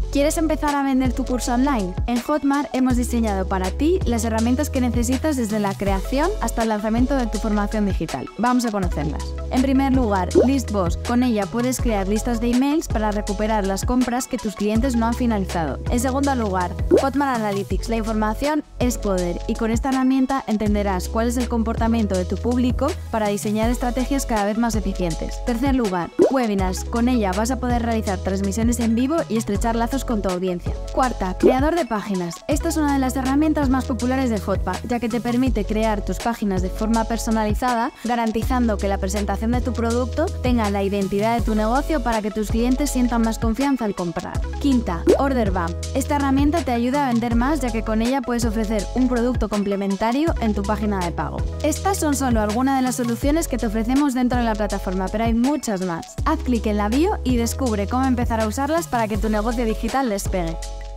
¿Quieres empezar a vender tu curso online? En Hotmart hemos diseñado para ti las herramientas que necesitas desde la creación hasta el lanzamiento de tu formación digital. Vamos a conocerlas. En primer lugar, ListBoss. Con ella puedes crear listas de emails para recuperar las compras que tus clientes no han finalizado. En segundo lugar, Hotmart Analytics. La información es poder y con esta herramienta entenderás cuál es el comportamiento de tu público para diseñar estrategias cada vez más eficientes. Tercer lugar, Webinars. Con ella vas a poder realizar transmisiones en vivo y estrechar lazos con tu audiencia. Cuarta, creador de páginas. Esta es una de las herramientas más populares de Hotmart, ya que te permite crear tus páginas de forma personalizada, garantizando que la presentación de tu producto tenga la identidad de tu negocio para que tus clientes sientan más confianza al comprar. Quinta, OrderBump. Esta herramienta te ayuda a vender más, ya que con ella puedes ofrecer un producto complementario en tu página de pago. Estas son solo algunas de las soluciones que te ofrecemos dentro de la plataforma, pero hay muchas más. Haz clic en la bio y descubre cómo empezar a usarlas para que tu negocio digital despegue.